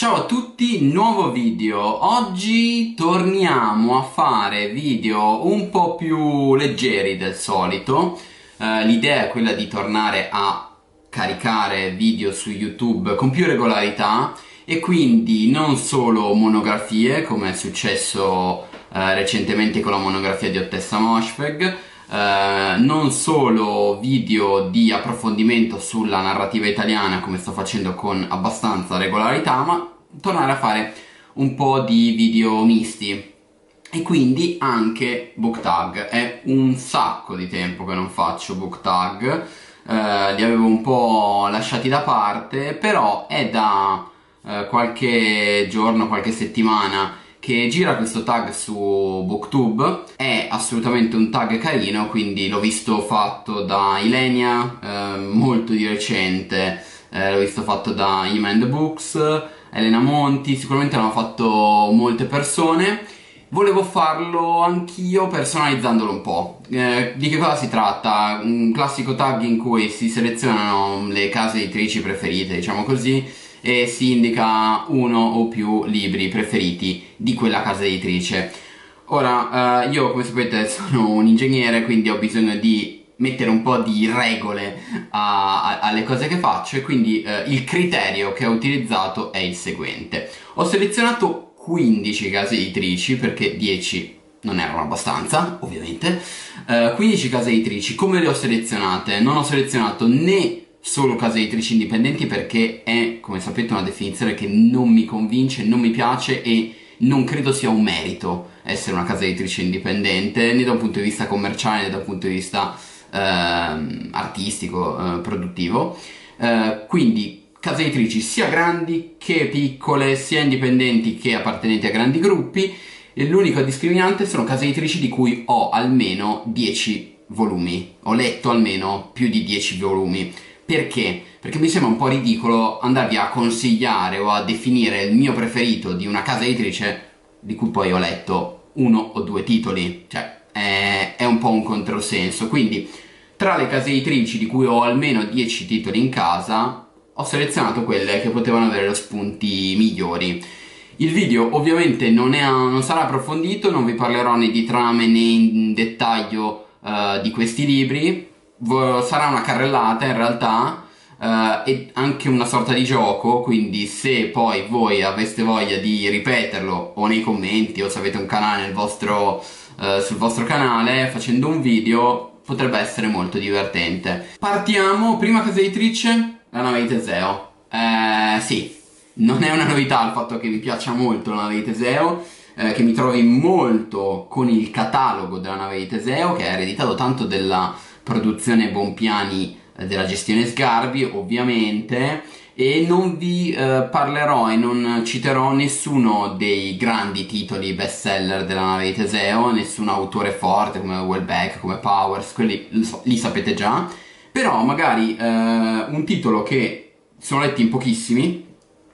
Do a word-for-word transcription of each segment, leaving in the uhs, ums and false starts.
Ciao a tutti, nuovo video. Oggi torniamo a fare video un po' più leggeri del solito. Eh, l'idea è quella di tornare a caricare video su YouTube con più regolarità e quindi non solo monografie, come è successo eh, recentemente con la monografia di Ottessa Moshfegh, eh, non solo video di approfondimento sulla narrativa italiana come sto facendo con abbastanza regolarità, ma tornare a fare un po' di video misti e quindi anche book tag. È un sacco di tempo che non faccio book tag, eh, li avevo un po' lasciati da parte, però è da eh, qualche giorno, qualche settimana che gira questo tag su Booktube. È assolutamente un tag carino, quindi l'ho visto fatto da Ilenia eh, molto di recente, eh, l'ho visto fatto da Ima and the Books, Elena Monti, sicuramente l'hanno fatto molte persone. Volevo farlo anch'io personalizzandolo un po'. Eh, di che cosa si tratta? Un classico tag in cui si selezionano le case editrici preferite, diciamo così, e si indica uno o più libri preferiti di quella casa editrice. Ora, eh, io come sapete sono un ingegnere, quindi ho bisogno di mettere un po' di regole a, a, alle cose che faccio, e quindi eh, il criterio che ho utilizzato è il seguente. Ho selezionato quindici case editrici, perché dieci non erano abbastanza, ovviamente. eh, quindici case editrici. Come le ho selezionate? Non ho selezionato né solo case editrici indipendenti, perché è, come sapete, una definizione che non mi convince, non mi piace e non credo sia un merito essere una casa editrice indipendente, né da un punto di vista commerciale né da un punto di vista eh, artistico, eh, produttivo. Eh, quindi case editrici sia grandi che piccole, sia indipendenti che appartenenti a grandi gruppi, e l'unico discriminante sono case editrici di cui ho almeno dieci volumi, ho letto almeno più di dieci volumi. Perché? Perché mi sembra un po' ridicolo andarvi a consigliare o a definire il mio preferito di una casa editrice di cui poi ho letto uno o due titoli. Cioè, è, è un po' un controsenso. Quindi, tra le case editrici di cui ho almeno dieci titoli in casa, ho selezionato quelle che potevano avere lo spunti migliori. Il video ovviamente non, è, non sarà approfondito, non vi parlerò né di trame né in dettaglio uh, di questi libri. Sarà una carrellata in realtà, uh, e anche una sorta di gioco, quindi se poi voi aveste voglia di ripeterlo o nei commenti o se avete un canale nel vostro, uh, sul vostro canale facendo un video, potrebbe essere molto divertente. Partiamo. Prima casa editrice, La Nave di Teseo. Eh, sì, non è una novità il fatto che mi piaccia molto La Nave di Teseo, eh, che mi trovi molto con il catalogo della Nave di Teseo, che è ereditato tanto della produzione Bompiani, eh, della gestione Sgarbi ovviamente, e non vi eh, parlerò e non citerò nessuno dei grandi titoli bestseller della Nave di Teseo, nessun autore forte come Houellebecq, come Powers, quelli li sapete già, però magari eh, un titolo che sono letti in pochissimi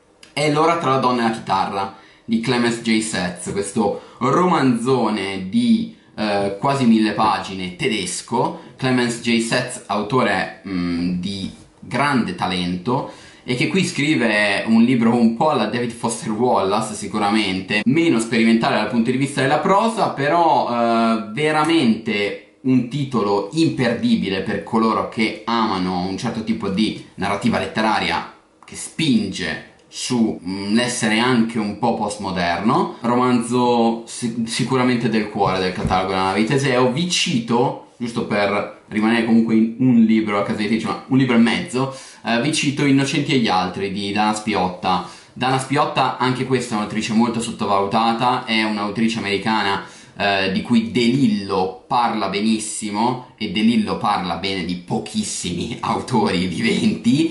è L'ora tra la donna e la chitarra di Clemens J. Setz, questo romanzone di Uh, quasi mille pagine tedesco. Clemens J. Setz, autore mh, di grande talento, e che qui scrive un libro un po' alla David Foster Wallace, sicuramente meno sperimentale dal punto di vista della prosa, però uh, veramente un titolo imperdibile per coloro che amano un certo tipo di narrativa letteraria che spinge sull'essere anche un po' postmoderno. Romanzo sic sicuramente del cuore del catalogo della Nave di Teseo. Vi cito, giusto per rimanere comunque in un libro a casa editrice, ma un libro e mezzo, eh, vi cito Innocenti e gli altri di Dana Spiotta. Dana Spiotta, anche questa è un'autrice molto sottovalutata, è un'autrice americana eh, di cui De Lillo parla benissimo, e De Lillo parla bene di pochissimi autori viventi.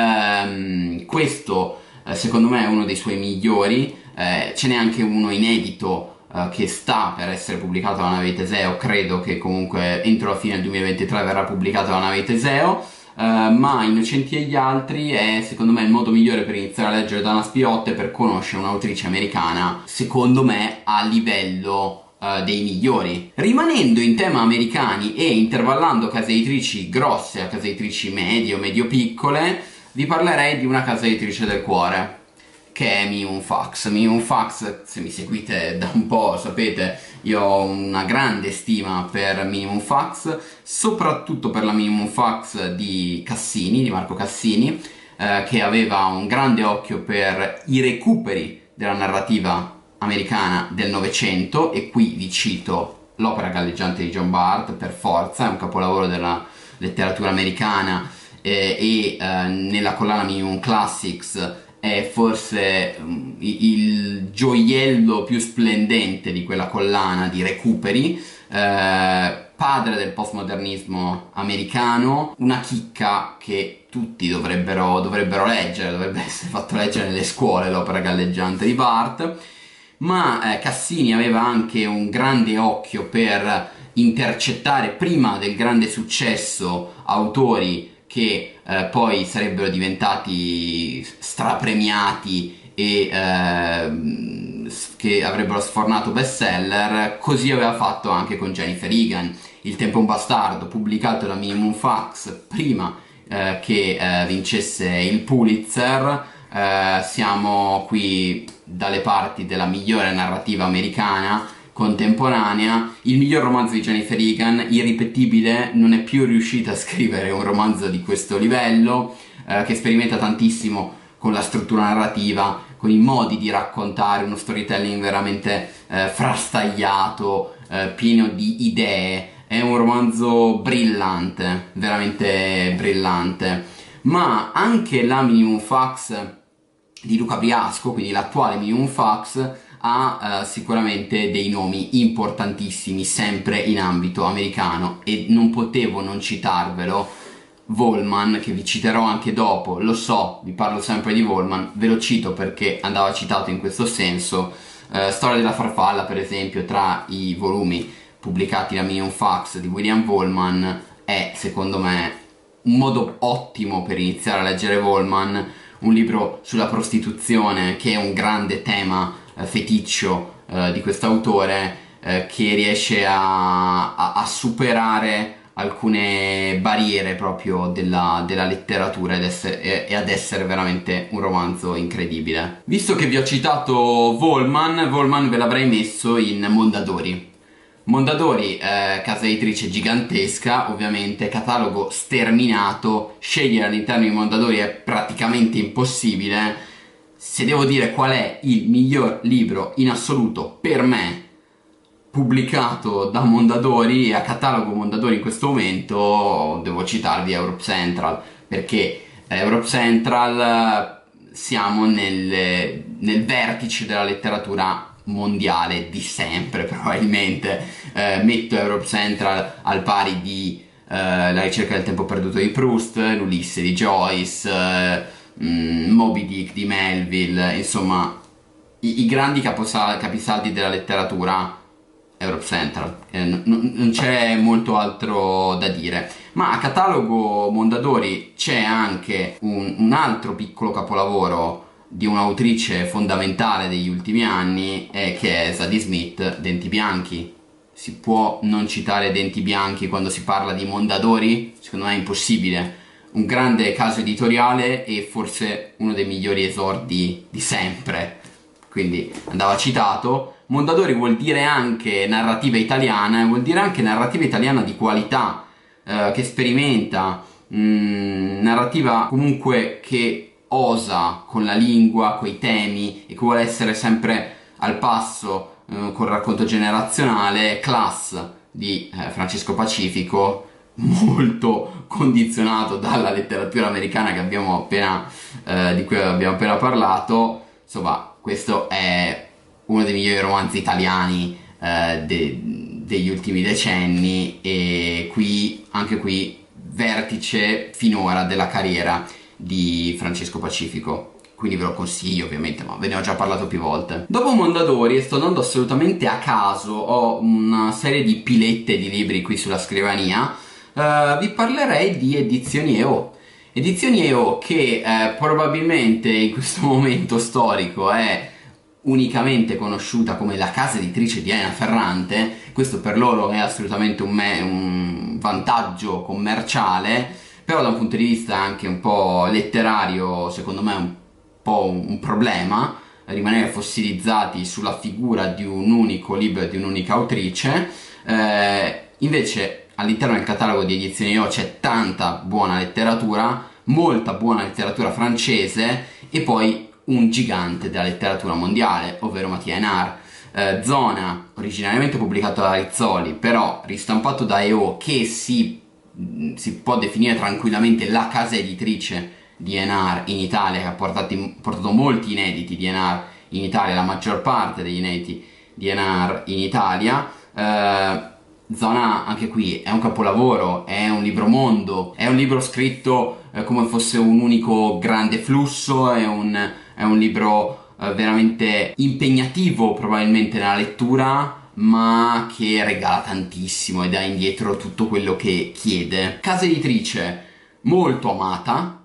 Ehm, questo secondo me è uno dei suoi migliori. Eh, ce n'è anche uno inedito eh, che sta per essere pubblicato alla Nave di Teseo, credo che comunque entro la fine del duemilaventitré verrà pubblicato alla Nave di Teseo, eh, ma Innocenti e gli altri è secondo me il modo migliore per iniziare a leggere Dana Spiotta e per conoscere un'autrice americana, secondo me a livello uh, dei migliori. Rimanendo in tema americani e intervallando case editrici grosse a case editrici medie o medio piccole, vi parlerei di una casa editrice del cuore, che è Minimum Fax. Minimum Fax, se mi seguite da un po' sapete, io ho una grande stima per Minimum Fax, soprattutto per la Minimum Fax di Cassini, di Marco Cassini, eh, che aveva un grande occhio per i recuperi della narrativa americana del Novecento, e qui vi cito L'opera galleggiante di John Bart, per forza, è un capolavoro della letteratura americana, eh, e eh, nella collana Minimum Classics è forse um, il gioiello più splendente di quella collana di recuperi, eh, padre del postmodernismo americano, una chicca che tutti dovrebbero, dovrebbero leggere, dovrebbe essere fatto leggere nelle scuole l'opera galleggiante di Bart. Ma eh, Cassini aveva anche un grande occhio per intercettare prima del grande successo autori che eh, poi sarebbero diventati strapremiati e eh, che avrebbero sfornato bestseller. Così aveva fatto anche con Jennifer Egan. Il tempo è un bastardo, pubblicato da Minimum Fax prima eh, che eh, vincesse il Pulitzer. Eh, siamo qui dalle parti della migliore narrativa americana contemporanea. Il miglior romanzo di Jennifer Egan, irripetibile, non è più riuscita a scrivere un romanzo di questo livello, eh, che sperimenta tantissimo con la struttura narrativa, con i modi di raccontare, uno storytelling veramente eh, frastagliato, eh, pieno di idee. È un romanzo brillante, veramente brillante. Ma anche la Minimum Fax di Luca Briasco, quindi l'attuale Minimum Fax, ha eh, sicuramente dei nomi importantissimi sempre in ambito americano, e non potevo non citarvelo. Wallman, che vi citerò anche dopo, lo so, vi parlo sempre di Wallman, ve lo cito perché andava citato in questo senso. eh, Storia della farfalla, per esempio, tra i volumi pubblicati da Minimum Fax di William Wallman, è secondo me un modo ottimo per iniziare a leggere Wallman, un libro sulla prostituzione che è un grande tema eh, feticcio eh, di quest'autore, eh, che riesce a, a, a superare alcune barriere proprio della, della letteratura ed essere, e, e ad essere veramente un romanzo incredibile. Visto che vi ho citato Wallman, Wallman ve l'avrei messo in Mondadori. Mondadori, eh, casa editrice gigantesca, ovviamente, catalogo sterminato, scegliere all'interno di Mondadori è praticamente impossibile. Se devo dire qual è il miglior libro in assoluto per me pubblicato da Mondadori e a catalogo Mondadori in questo momento, devo citarvi Europe Central, perché Europe Central siamo nel, nel vertice della letteratura mondiale di sempre, probabilmente. eh, metto Europe Central al pari di eh, La ricerca del tempo perduto di Proust, L'Ulisse di Joyce, eh, mh, Moby Dick di Melville, insomma i, i grandi capisaldi della letteratura. Europe Central, eh, non c'è molto altro da dire. Ma a catalogo Mondadori c'è anche un, un altro piccolo capolavoro di un'autrice fondamentale degli ultimi anni, eh, che è Zadie Smith, Denti Bianchi. Si può non citare Denti Bianchi quando si parla di Mondadori? Secondo me è impossibile. Un grande caso editoriale e forse uno dei migliori esordi di sempre, quindi andava citato. Mondadori vuol dire anche narrativa italiana, vuol dire anche narrativa italiana di qualità, eh, che sperimenta, mh, narrativa comunque che osa con la lingua, coi temi, e che vuole essere sempre al passo eh, col racconto generazionale. Class di eh, Francesco Pacifico, molto condizionato dalla letteratura americana che abbiamo appena, eh, di cui abbiamo appena parlato. Insomma, questo è uno dei migliori romanzi italiani eh, de, degli ultimi decenni, e qui, anche qui, vertice finora della carriera di Francesco Pacifico, quindi ve lo consiglio ovviamente, ma ve ne ho già parlato più volte. Dopo Mondadori, e sto andando assolutamente a caso, ho una serie di pilette di libri qui sulla scrivania. eh, vi parlerei di Edizioni E O. Edizioni E O, che eh, probabilmente in questo momento storico è unicamente conosciuta come la casa editrice di Elena Ferrante. Questo per loro è assolutamente un, me un vantaggio commerciale, però da un punto di vista anche un po' letterario, secondo me è un po' un, un problema rimanere fossilizzati sulla figura di un unico libro e di un'unica autrice. Eh, invece all'interno del catalogo di Edizioni Io c'è tanta buona letteratura, molta buona letteratura francese e poi un gigante della letteratura mondiale, ovvero Mattia Hénard. Eh, Zona, originariamente pubblicato da Rizzoli, però ristampato da E O, che si, si può definire tranquillamente la casa editrice di Hénard in Italia, che ha portato, portato molti inediti di Hénard in Italia, la maggior parte degli inediti di Hénard in Italia. Eh, Zona, anche qui, è un capolavoro, è un libro mondo, è un libro scritto eh, come fosse un unico grande flusso, è un, è un libro eh, veramente impegnativo probabilmente nella lettura, ma che regala tantissimo e dà indietro tutto quello che chiede. Casa editrice molto amata,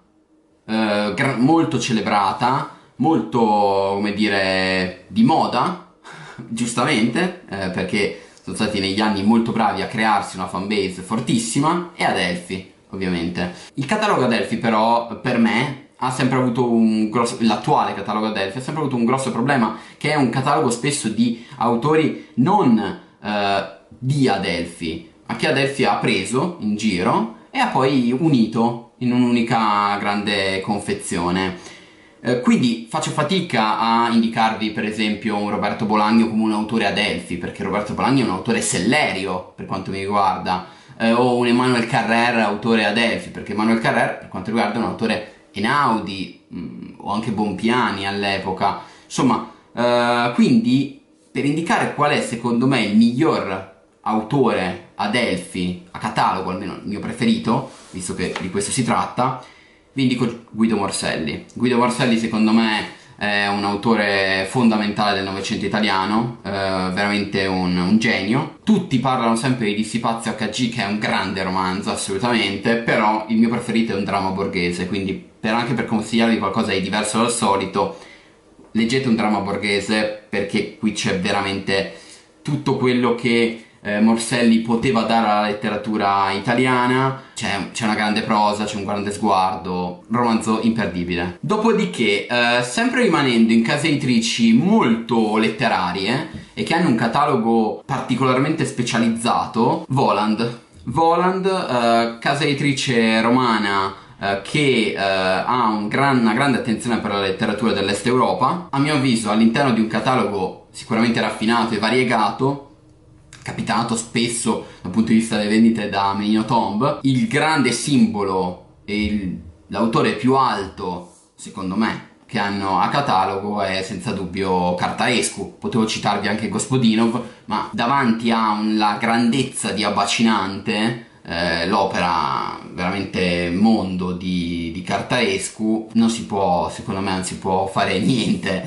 eh, molto celebrata, molto, come dire, di moda, giustamente, eh, perché sono stati negli anni molto bravi a crearsi una fanbase fortissima, e Adelphi, ovviamente. Il catalogo Adelphi però, per me, ha sempre avuto un grosso, l'attuale catalogo Adelphi ha sempre avuto un grosso problema, che è un catalogo spesso di autori non eh, di Adelphi, ma che Adelphi ha preso in giro e ha poi unito in un'unica grande confezione. Eh, quindi faccio fatica a indicarvi per esempio un Roberto Bolaño come un autore Adelphi, perché Roberto Bolaño è un autore sellerio per quanto mi riguarda, eh, o un Emmanuel Carrer autore Adelphi, perché Emmanuel Carrer per quanto riguarda è un autore Einaudi, mh, o anche Bompiani all'epoca. Insomma, eh, quindi per indicare qual è secondo me il miglior autore Adelphi a catalogo, almeno il mio preferito, visto che di questo si tratta, vi indico Guido Morselli. Guido Morselli secondo me è un autore fondamentale del Novecento italiano, eh, veramente un, un genio. Tutti parlano sempre di Dissipazio acca gi, che è un grande romanzo, assolutamente, però il mio preferito è Un dramma borghese, quindi per, anche per consigliarvi qualcosa di diverso dal solito, leggete Un dramma borghese, perché qui c'è veramente tutto quello che Eh, Morselli poteva dare alla letteratura italiana. C'è, c'è una grande prosa, c'è un grande sguardo, romanzo imperdibile. Dopodiché, eh, sempre rimanendo in case editrici molto letterarie e che hanno un catalogo particolarmente specializzato, Voland. Voland, eh, casa editrice romana eh, che eh, ha un gran, una grande attenzione per la letteratura dell'Est Europa. A mio avviso, all'interno di un catalogo sicuramente raffinato e variegato, capitato spesso dal punto di vista delle vendite da Menino Tomb, il grande simbolo e il, l'autore più alto, secondo me, che hanno a catalogo è senza dubbio Cartaescu. Potevo citarvi anche Gospodinov, ma davanti alla grandezza di Abbacinante, eh, l'opera veramente mondo di, di Cartaescu, non si può, secondo me non si può fare niente.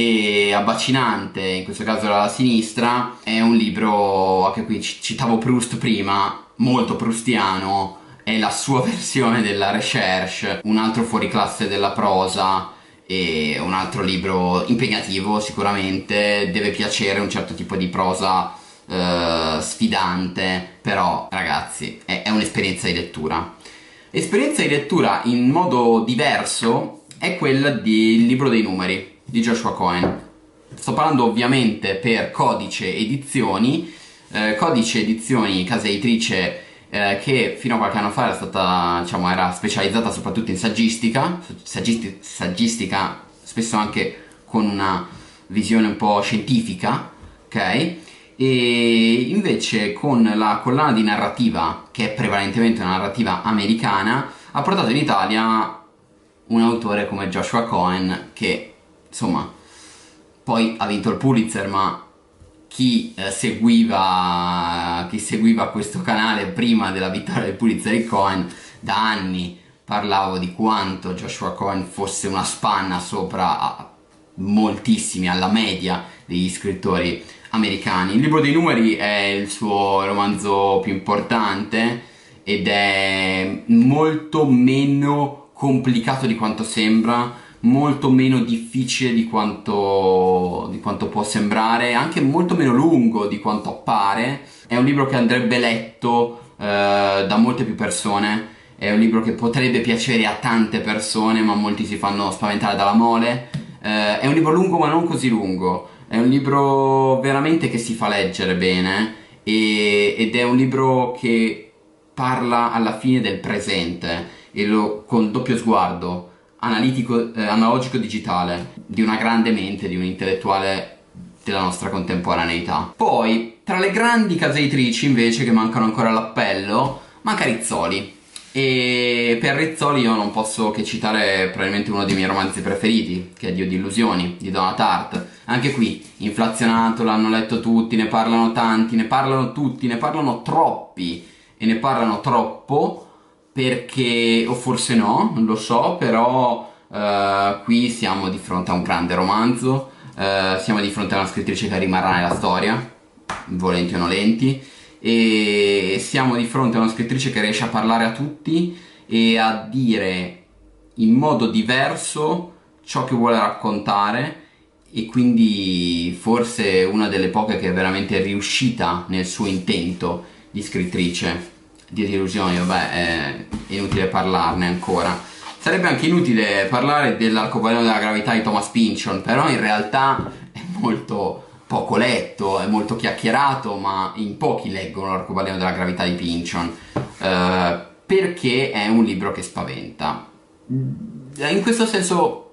E Abbacinante, in questo caso dalla sinistra, è un libro, anche qui citavo Proust prima, molto proustiano, è la sua versione della Recherche, un altro fuoriclasse della prosa e un altro libro impegnativo sicuramente. Deve piacere un certo tipo di prosa Uh, sfidante, però ragazzi è, è un'esperienza di lettura. Esperienza di lettura in modo diverso è quella del Libro dei Numeri di Joshua Cohen. Sto parlando ovviamente per Codice Edizioni. eh, Codice Edizioni, casa editrice eh, che fino a qualche anno fa era stata, diciamo, era specializzata soprattutto in saggistica, saggisti- saggistica spesso anche con una visione un po' scientifica, ok? E invece con la collana di narrativa, che è prevalentemente una narrativa americana, ha portato in Italia un autore come Joshua Cohen, che insomma poi ha vinto il Pulitzer, ma chi eh, seguiva chi seguiva questo canale prima della vittoria del Pulitzer di Cohen, da anni parlavo di quanto Joshua Cohen fosse una spanna sopra a moltissimi, alla media degli scrittori americani. Il Libro dei Numeri è il suo romanzo più importante ed è molto meno complicato di quanto sembra, molto meno difficile di quanto, di quanto può sembrare, anche molto meno lungo di quanto appare. È un libro che andrebbe letto eh, da molte più persone è un libro che potrebbe piacere a tante persone, ma molti si fanno spaventare dalla mole. Eh, è un libro lungo ma non così lungo, è un libro veramente che si fa leggere bene e, ed è un libro che parla alla fine del presente e lo, col doppio sguardo analitico, eh, analogico digitale di una grande mente, di un intellettuale della nostra contemporaneità. Poi, tra le grandi case editrici invece che mancano ancora all'appello, manca Rizzoli. E per Rizzoli io non posso che citare probabilmente uno dei miei romanzi preferiti, che è Dio di illusioni, di Donna Tartt. Anche qui, inflazionato, l'hanno letto tutti, ne parlano tanti, ne parlano tutti, ne parlano troppi e ne parlano troppo perché, o forse no, non lo so, però eh, qui siamo di fronte a un grande romanzo, eh, siamo di fronte a una scrittrice che rimarrà nella storia, volenti o nolenti, e siamo di fronte a una scrittrice che riesce a parlare a tutti e a dire in modo diverso ciò che vuole raccontare, e quindi forse una delle poche che è veramente riuscita nel suo intento di scrittrice. Dio di illusioni, vabbè, è inutile parlarne ancora. Sarebbe anche inutile parlare dell'Arcobaleno della gravità di Thomas Pynchon, però in realtà è molto poco letto, è molto chiacchierato, ma in pochi leggono l'Arcobaleno della gravità di Pynchon, eh, perché è un libro che spaventa. In questo senso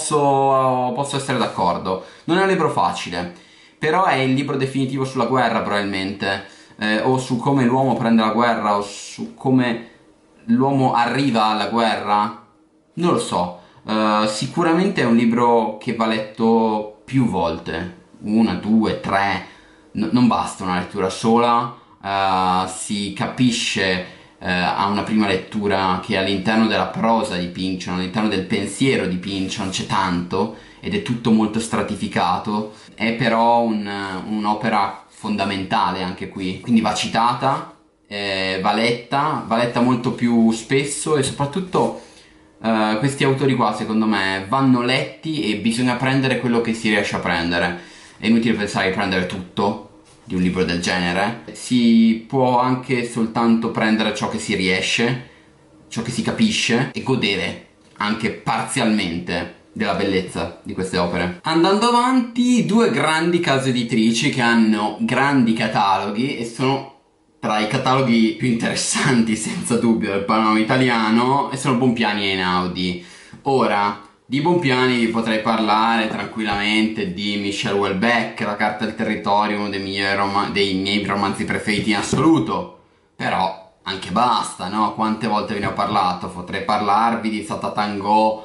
posso, posso essere d'accordo. Non è un libro facile, però è il libro definitivo sulla guerra probabilmente, eh, o su come l'uomo prende la guerra, o su come l'uomo arriva alla guerra. Non lo so. Uh, sicuramente è un libro che va letto più volte, una, due, tre, no, non basta una lettura sola. Uh, si capisce uh, a una prima lettura che all'interno della prosa di Pynchon, all'interno del pensiero di Pynchon c'è tanto ed è tutto molto stratificato. È però un, un'opera fondamentale anche qui, quindi va citata, eh, va letta, va letta molto più spesso, e soprattutto Uh, questi autori qua secondo me vanno letti e bisogna prendere quello che si riesce a prendere. È inutile pensare di prendere tutto di un libro del genere, si può anche soltanto prendere ciò che si riesce, ciò che si capisce, e godere anche parzialmente della bellezza di queste opere. Andando avanti, due grandi case editrici che hanno grandi cataloghi e sono tra i cataloghi più interessanti senza dubbio del panorama italiano, e sono Bompiani e Einaudi. Ora, di Bompiani vi potrei parlare tranquillamente di Michel Houellebecq, La carta del territorio, uno dei, miei, rom- dei miei romanzi preferiti in assoluto, però anche basta, no? Quante volte ve ne ho parlato? Potrei parlarvi di Sata Tango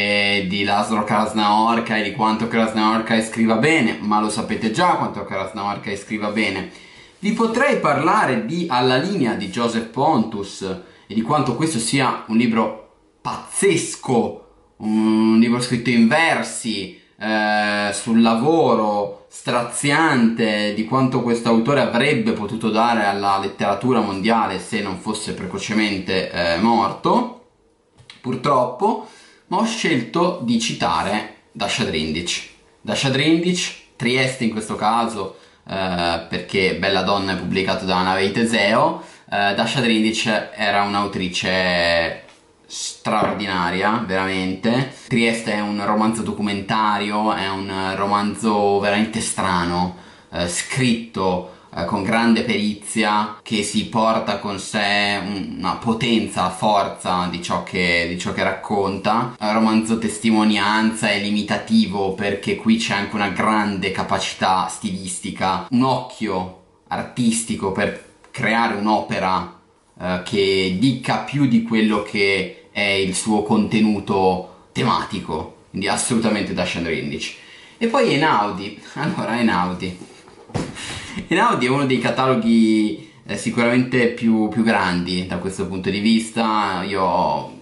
e di Laszlo Krasznaorka e di quanto Krasznaorka scriva bene, ma lo sapete già quanto Krasznaorka scriva bene. Vi potrei parlare di Alla linea di Joseph Pontus e di quanto questo sia un libro pazzesco, un libro scritto in versi, eh, sul lavoro straziante, di quanto questo autore avrebbe potuto dare alla letteratura mondiale se non fosse precocemente eh, morto, purtroppo. Ma ho scelto di citare Dasha Drindic. Dasha Drindic, Trieste in questo caso, Uh, perché Bella donna è pubblicato da Nave di Teseo. uh, Dasha Drindic era un'autrice straordinaria, veramente. Trieste è un romanzo documentario, è un romanzo veramente strano, uh, scritto uh, con grande perizia, che si porta con sé una potenza, la forza di ciò che, di ciò che racconta. È un romanzo testimonianza e limitativo, perché qui c'è anche una grande capacità stilistica, un occhio artistico per creare un'opera uh, che dica più di quello che è il suo contenuto tematico, quindi assolutamente Dasha Drindic. E poi Einaudi. Allora, Einaudi Einaudi è uno dei cataloghi eh, sicuramente più, più grandi da questo punto di vista. Io ho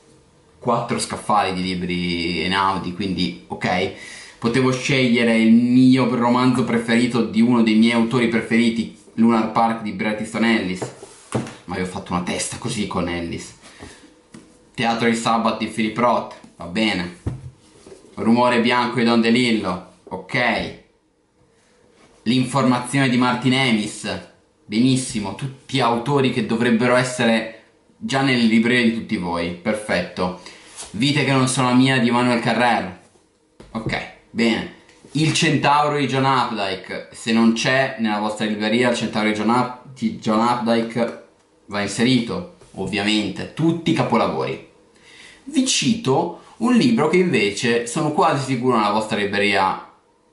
quattro scaffali di libri Einaudi, quindi ok, potevo scegliere il mio romanzo preferito di uno dei miei autori preferiti, Lunar Park di Bret Easton Ellis, ma io ho fatto una testa così con Ellis. Teatro di Sabato di Philip Roth, va bene. Rumore bianco di Don DeLillo, ok. L'informazione di Martin Amis, benissimo. Tutti autori che dovrebbero essere già nelle librerie di tutti voi. Perfetto. Vite che non sono la mia di Emmanuel Carrère. Ok, bene. Il Centauro di John Updike, se non c'è nella vostra libreria il Centauro di John, Up di John Updike va inserito, ovviamente, tutti i capolavori. Vi cito un libro che invece sono quasi sicuro nella vostra libreria,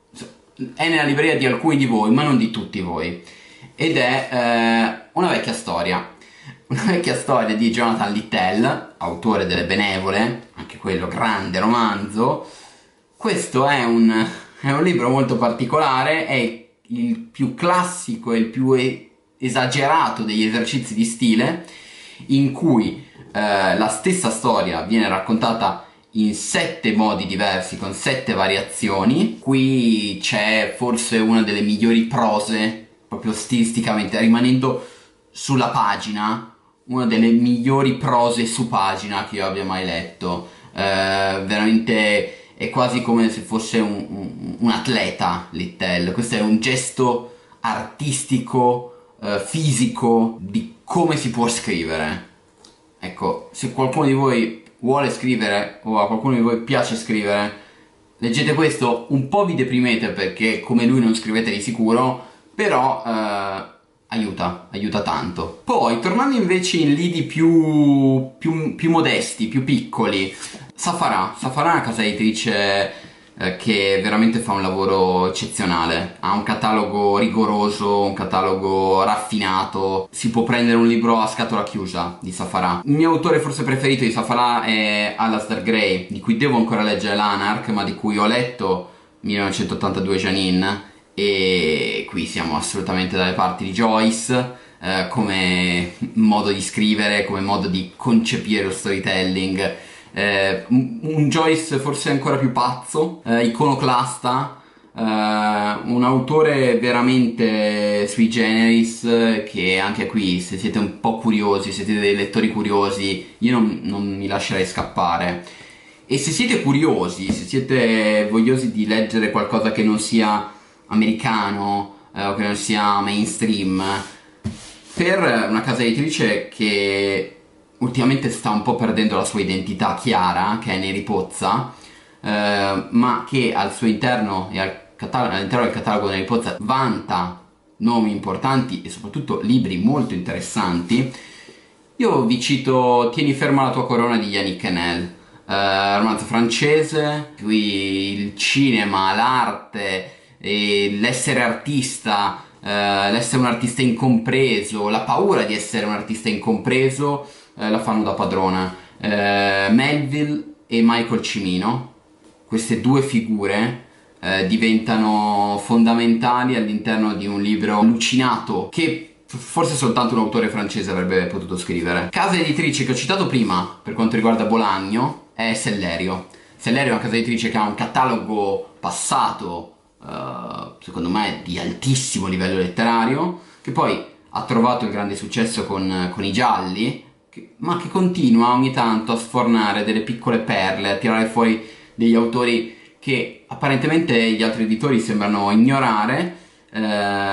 è nella libreria di alcuni di voi, ma non di tutti voi, ed è eh, Una vecchia storia. Una vecchia storia di Jonathan Littell, autore delle Benevole, anche quello grande romanzo. Questo è un, è un libro molto particolare, è il più classico e il più esagerato degli esercizi di stile, in cui eh, la stessa storia viene raccontata in sette modi diversi, con sette variazioni. Qui c'è forse una delle migliori prose, proprio stilisticamente, rimanendo sulla pagina, una delle migliori prose su pagina che io abbia mai letto. Eh, veramente è quasi come se fosse un, un, un atleta, Littell. Questo è un gesto artistico, eh, fisico, di come si può scrivere. Ecco, se qualcuno di voi vuole scrivere o a qualcuno di voi piace scrivere, leggete questo, un po' vi deprimete perché come lui non scrivete di sicuro, però eh, aiuta, aiuta tanto. Poi, tornando invece in lidi più, più, più modesti, più piccoli, Saffarà, Saffarà è una casa editrice eh, che veramente fa un lavoro eccezionale, ha un catalogo rigoroso, un catalogo raffinato, si può prendere un libro a scatola chiusa di Saffarà. Il mio autore forse preferito di Saffarà è Alasdair Gray, di cui devo ancora leggere l'Anarch, ma di cui ho letto millenovecentottantadue Janine, e qui siamo assolutamente dalle parti di Joyce, eh, come modo di scrivere, come modo di concepire lo storytelling. Eh, un, un Joyce forse ancora più pazzo, eh, iconoclasta, eh, un autore veramente sui generis, che anche qui, se siete un po' curiosi, se siete dei lettori curiosi, io non, non mi lascerei scappare. E se siete curiosi, se siete vogliosi di leggere qualcosa che non sia americano, eh, o che non sia mainstream, per una casa editrice che ultimamente sta un po' perdendo la sua identità chiara, che è Neri Pozza, eh, ma che al suo interno e al all'interno del catalogo Neri Pozza vanta nomi importanti e soprattutto libri molto interessanti. Io vi cito Tieni ferma la tua corona di Yannick Enel, eh, romanzo francese, qui il cinema, l'arte e l'essere artista, eh, l'essere un artista incompreso, la paura di essere un artista incompreso, eh, la fanno da padrona. eh, Melville e Michael Cimino, queste due figure eh, diventano fondamentali all'interno di un libro allucinato che forse soltanto un autore francese avrebbe potuto scrivere. Casa editrice che ho citato prima per quanto riguarda Bolagno è Sellerio. Sellerio è una casa editrice che ha un catalogo passato, Uh, secondo me di altissimo livello letterario, che poi ha trovato il grande successo con, con i gialli, che, ma che continua ogni tanto a sfornare delle piccole perle, a tirare fuori degli autori che apparentemente gli altri editori sembrano ignorare, uh,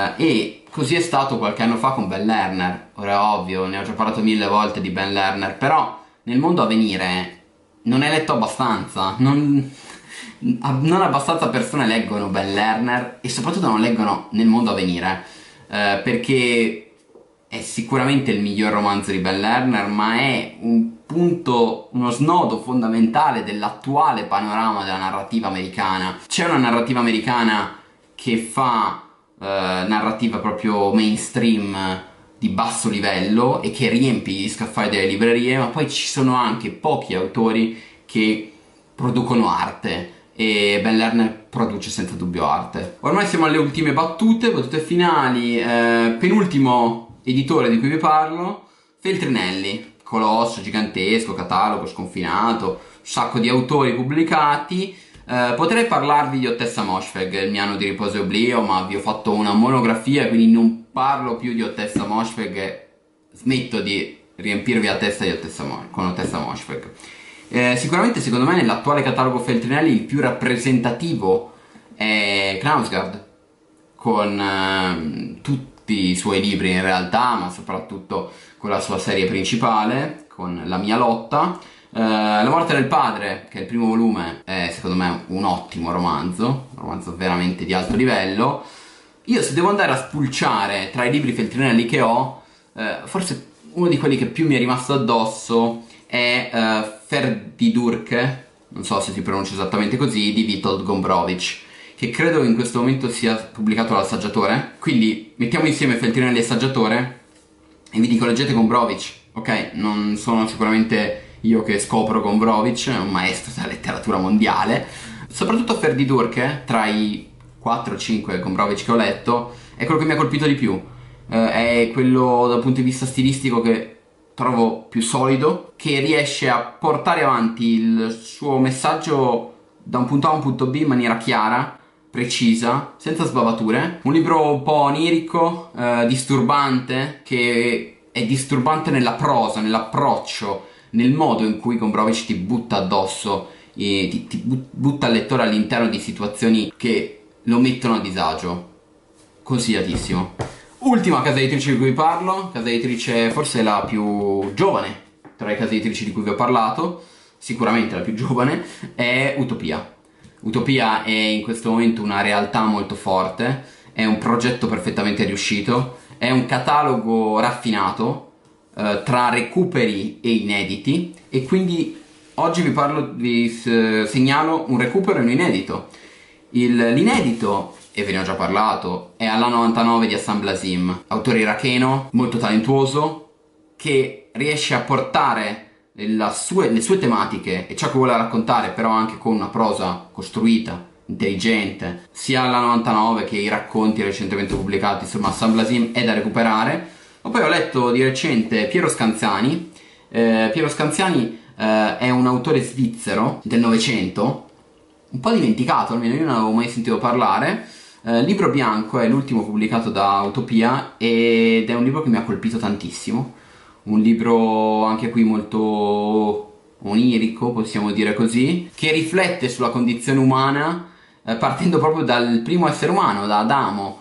e così è stato qualche anno fa con Ben Lerner. Ora è ovvio, ne ho già parlato mille volte di Ben Lerner, però nel mondo a venire non è letto abbastanza, non... non abbastanza persone leggono Ben Lerner e soprattutto non leggono Nel mondo a venire, eh, perché è sicuramente il miglior romanzo di Ben Lerner, ma è un punto, uno snodo fondamentale dell'attuale panorama della narrativa americana. C'è una narrativa americana che fa eh, narrativa proprio mainstream di basso livello e che riempie gli scaffali delle librerie, ma poi ci sono anche pochi autori che producono arte, e Ben Lerner produce senza dubbio arte. Ormai siamo alle ultime battute, battute finali. Eh, penultimo editore di cui vi parlo, Feltrinelli, colosso gigantesco, catalogo sconfinato, un sacco di autori pubblicati. Eh, potrei parlarvi di Ottessa Moshfegh, il mio anno di riposo e oblio, ma vi ho fatto una monografia, quindi non parlo più di Ottessa Moshfegh e smetto di riempirvi la testa di Ottessa Mo- con Ottessa Moshfegh. Eh, sicuramente secondo me nell'attuale catalogo Feltrinelli il più rappresentativo è Knausgard, con eh, tutti i suoi libri in realtà, ma soprattutto con la sua serie principale, con La mia lotta. Uh, La morte del padre, che è il primo volume, è secondo me un ottimo romanzo, un romanzo veramente di alto livello. Io se devo andare a spulciare tra i libri feltrinelli che ho, uh, forse uno di quelli che più mi è rimasto addosso è uh, Ferdidurke, non so se si pronuncia esattamente così, di Witold Gombrowicz, che credo in questo momento sia pubblicato dal Saggiatore. Quindi mettiamo insieme Feltrinelli e Saggiatore e vi dico, leggete Gombrowicz, ok? Non sono sicuramente io che scopro Gombrowicz, è un maestro della letteratura mondiale. Soprattutto Ferdidurke, tra i quattro o cinque Gombrowicz che ho letto, è quello che mi ha colpito di più. Eh, è quello dal punto di vista stilistico che trovo più solido, che riesce a portare avanti il suo messaggio da un punto A a un punto B in maniera chiara, precisa, senza sbavature. Un libro un po' onirico, eh, disturbante, che è disturbante nella prosa, nell'approccio, nel modo in cui Gombrowicz ti butta addosso e ti, ti butta il lettore all'interno di situazioni che lo mettono a disagio. Consigliatissimo. Ultima casa editrice di cui vi parlo, casa editrice forse la più giovane tra le case editrici di cui vi ho parlato, sicuramente la più giovane, è Utopia. Utopia è in questo momento una realtà molto forte, è un progetto perfettamente riuscito, è un catalogo raffinato eh, tra recuperi e inediti, e quindi oggi vi parlo, vi segnalo un recupero e un inedito. L'inedito, e ve ne ho già parlato, è Alla novantanove di Hassan Blasim, autore iracheno molto talentuoso, che riesce a portare sue, le sue tematiche e ciò che vuole raccontare, però anche con una prosa costruita, intelligente. Sia Alla novantanove che i racconti recentemente pubblicati, insomma Hassan Blasim è da recuperare. Ma poi ho letto di recente Piero Scanziani. eh, Piero Scanziani eh, è un autore svizzero del Novecento, un po' dimenticato, almeno io non avevo mai sentito parlare. Eh, Libro Bianco è l'ultimo pubblicato da Utopia ed è un libro che mi ha colpito tantissimo, un libro anche qui molto onirico, possiamo dire così, che riflette sulla condizione umana eh, partendo proprio dal primo essere umano, da Adamo,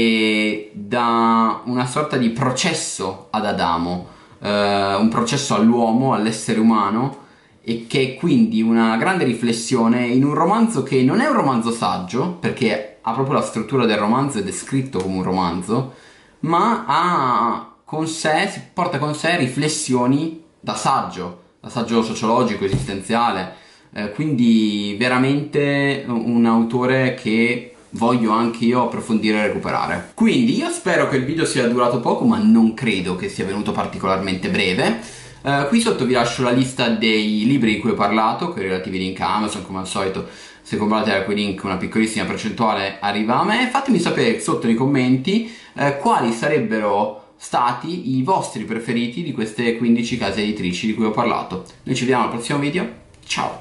e da una sorta di processo ad Adamo, eh, un processo all'uomo, all'essere umano, e che è quindi una grande riflessione in un romanzo che non è un romanzo saggio, perché ha proprio la struttura del romanzo ed è scritto come un romanzo, ma ha con sé, si porta con sé riflessioni da saggio, da saggio sociologico, esistenziale, eh, quindi veramente un autore che voglio anche io approfondire e recuperare. Quindi io spero che il video sia durato poco, ma non credo che sia venuto particolarmente breve. Uh, qui sotto vi lascio la lista dei libri di cui ho parlato, con i relativi link a Amazon. Come al solito, se comprate quei link una piccolissima percentuale arriva a me. Fatemi sapere sotto nei commenti uh, quali sarebbero stati i vostri preferiti di queste quindici case editrici di cui ho parlato. Noi ci vediamo al prossimo video, ciao!